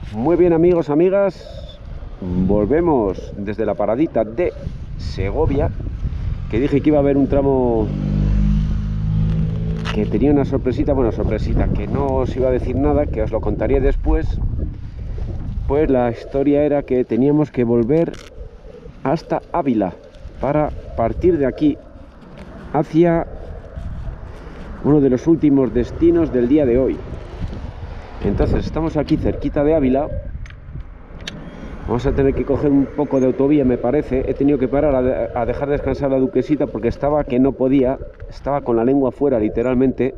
Muy bien, amigos, amigas, volvemos desde la paradita de Segovia, que dije que iba a haber un tramo que tenía una sorpresita, bueno, sorpresita, que no os iba a decir nada, que os lo contaría después. Pues la historia era que teníamos que volver hasta Ávila para partir de aquí hacia uno de los últimos destinos del día de hoy. Entonces estamos aquí cerquita de Ávila. Vamos a tener que coger un poco de autovía, me parece. He tenido que parar a dejar descansar a la duquesita porque estaba que no podía. Estaba con la lengua fuera, literalmente.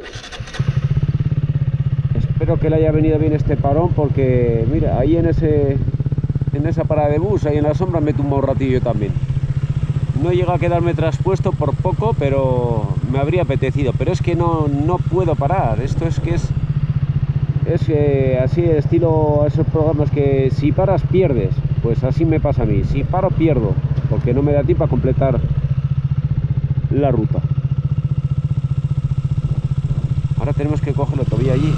Espero que le haya venido bien este parón porque, mira, ahí en esa parada de bus, ahí en la sombra, me tumba un ratillo también. No llega a quedarme traspuesto por poco, pero me habría apetecido. Pero es que no puedo parar. Esto es que es así, estilo esos programas que si paras pierdes. Pues así me pasa a mí. Si paro pierdo, porque no me da tiempo a completar la ruta. Ahora tenemos que coger la autovía allí.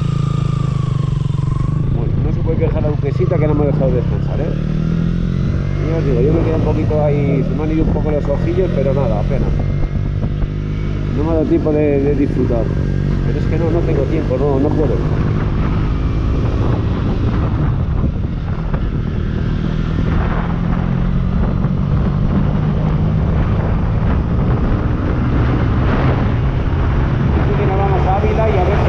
Bueno, no se puede quejar la duquesita que no me ha dejado descansar, ¿eh? Ya os digo, yo me quedo un poquito ahí, se me han ido un poco los ojillos, pero nada, apenas. No me ha dado tiempo de disfrutar. Pero es que no tengo tiempo, no puedo. Así que nos vamos a Ávila y a ver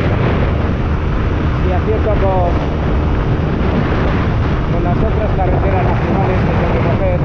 si acierto con las otras carreteras nacionales que tengo que coger.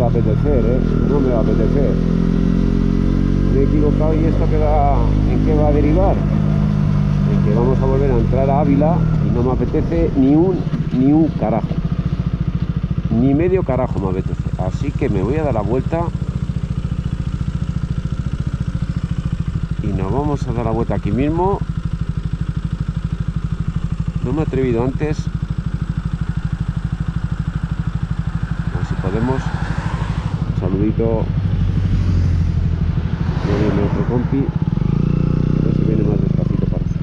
va a apetecer, no me va a apetecer. Me he equivocado y esto ¿en qué va a derivar? En que vamos a volver a entrar a Ávila y no me apetece ni un carajo, ni medio carajo me apetece, así que me voy a dar la vuelta y nos vamos a dar la vuelta aquí mismo. No me he atrevido antes, a ver si podemos. Un saludito. Viene otro compi, a ver si viene más despacito para usar.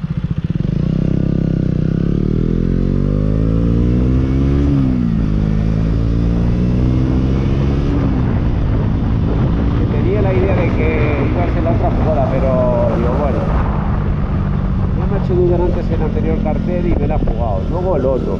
Tenía la idea de que iba a ser la otra jugada, pero digo, bueno, ya me ha hecho dudar antes el anterior cartel y me la ha jugado, luego el otro.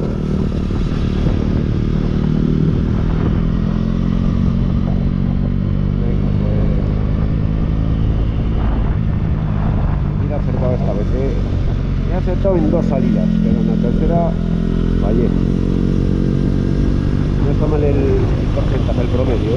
Esta vez he acertado en 2 salidas, pero en la tercera fallé. No está mal el porcentaje, el promedio,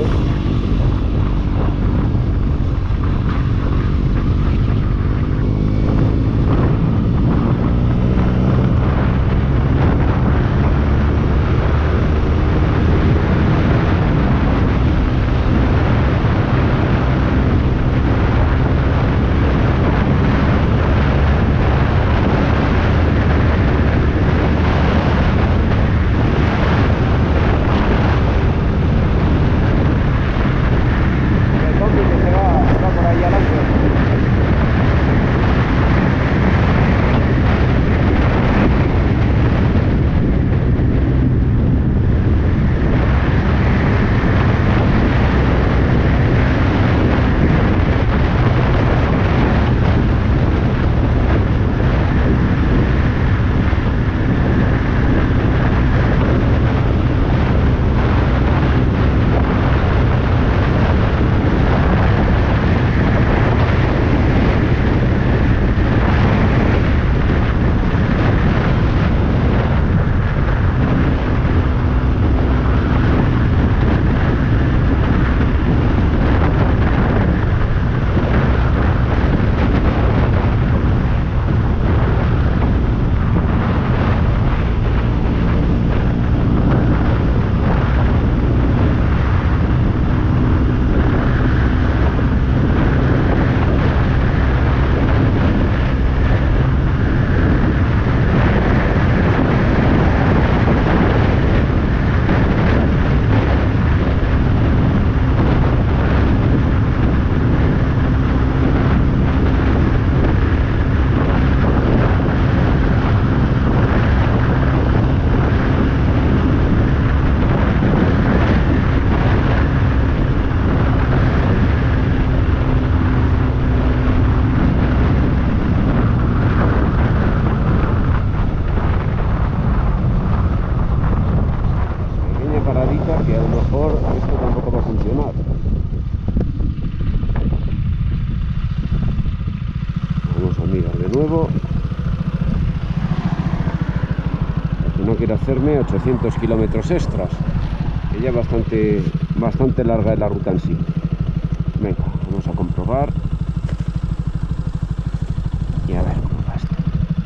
que a lo mejor esto tampoco va a funcionar. Vamos a mirar de nuevo. Porque no quiero hacerme 800 kilómetros extras, que ya es bastante larga es la ruta en sí. Venga, vamos a comprobar. Y a ver cómo va esto.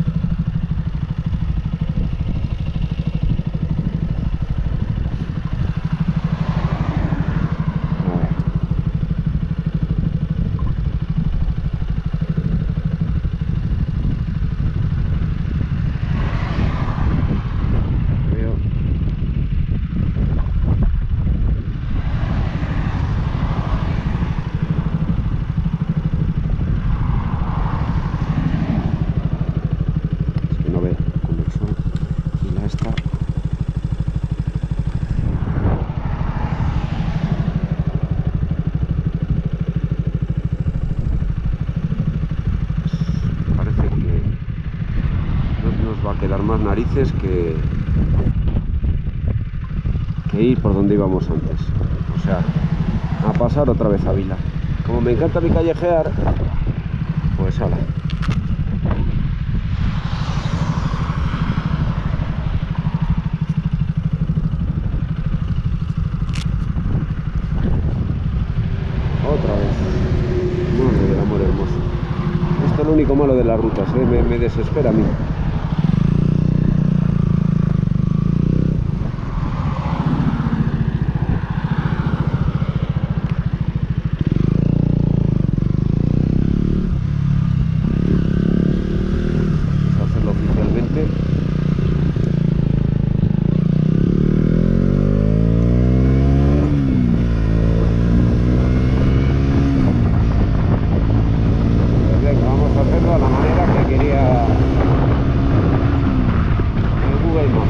Quedar más narices que ir por donde íbamos antes, o sea, a pasar otra vez a Ávila. Como me encanta mi callejear, pues ala. malo de las rutas, me desespera a mí. Vamos a hacerlo oficialmente. A la manera que quería el Google Maps.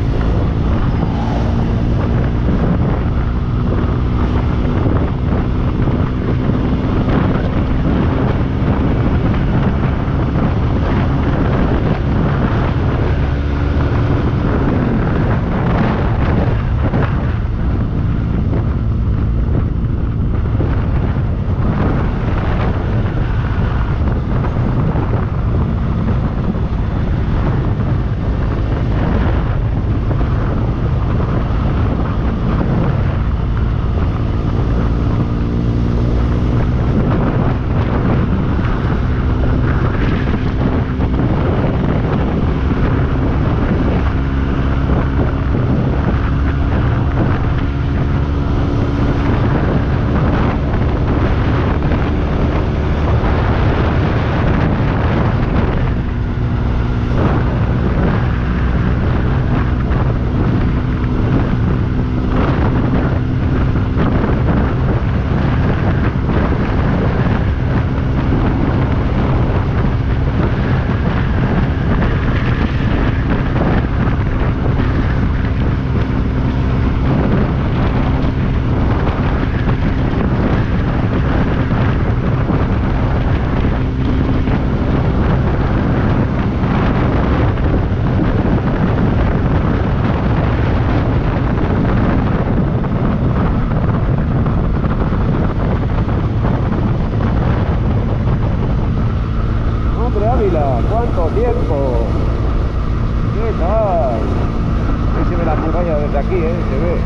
Ávila, ¿cuánto tiempo? ¿Qué tal? Ahí se ve la muralla desde aquí, se ve.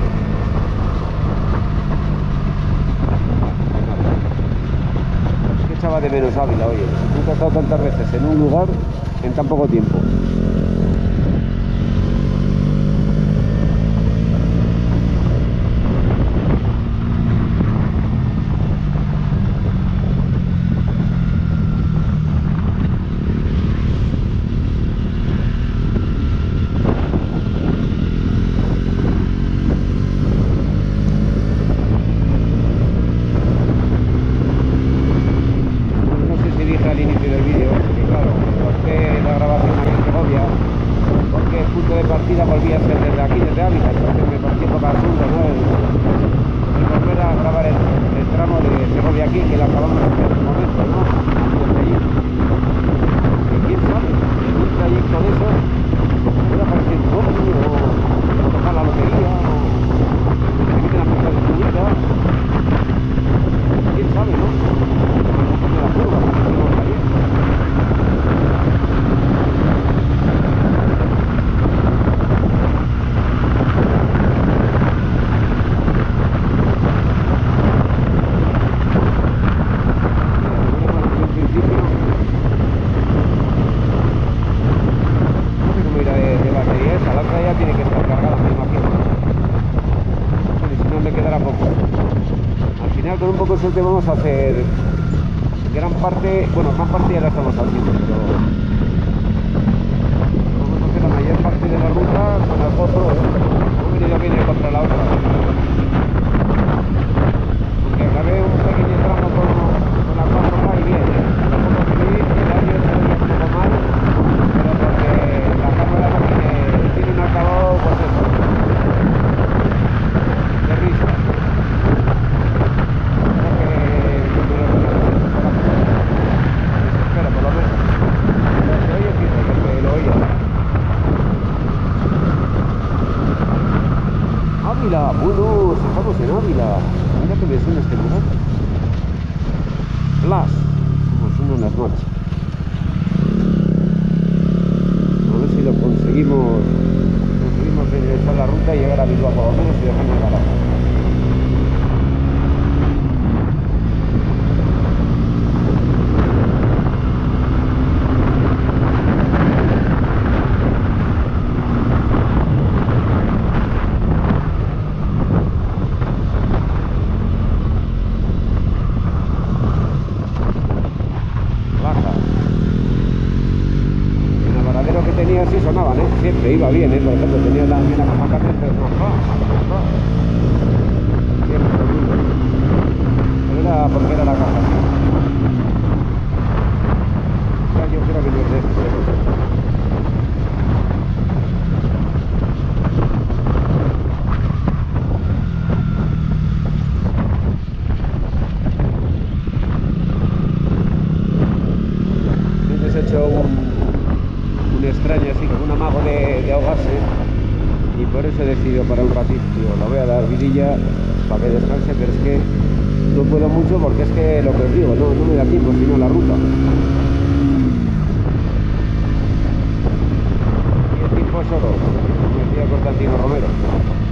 Es que echaba de menos Ávila, oye. Nunca he estado tantas veces en un lugar en tan poco tiempo. Al inicio del vídeo, que claro, corté la grabación aquí en Segovia porque el punto de partida volvía a ser desde aquí, desde Ávila, entonces me pareció un poco absurdo, ¿no? El volver a grabar el tramo de Segovia aquí, que lo acabamos de hacer en un momento, ¿no? Desde allí. Que quién sabe, en un trayecto de eso puede aparecer un ovni o tocar la lotería o que se quiten las cosas destruidas. Quién sabe, ¿no? De la curva, tiene que estar cargada, me imagino. Y si no, me quedará poco. Al final, con un poco de suerte, vamos a hacer gran parte ya la estamos haciendo, pero vamos a hacer la mayor parte de la ruta con el GoPro, no he venido bien contra la otra. Aunque grabé un pequeño tramo con la 4K y bien, tampoco se ve, el audio se ve un poco mal, pero porque la cámara tiene un acabado, pues eso, de risa. Espera, por lo menos. Se oye firme, que lo oía. Ávila, bueno, estamos en Ávila. Mira que me suena este lugar. Blas, como suenan las noches. A ver si lo conseguimos regresar la ruta y llegar a Bilbao por lo menos y dejarnos el garaje. eso he decidido para un ratito, lo voy a dar vidilla para que descanse, pero es que no puedo mucho porque es que lo que os digo, no me da tiempo, sino la ruta. Y el tiempo es oro, como decía Constantino Romero.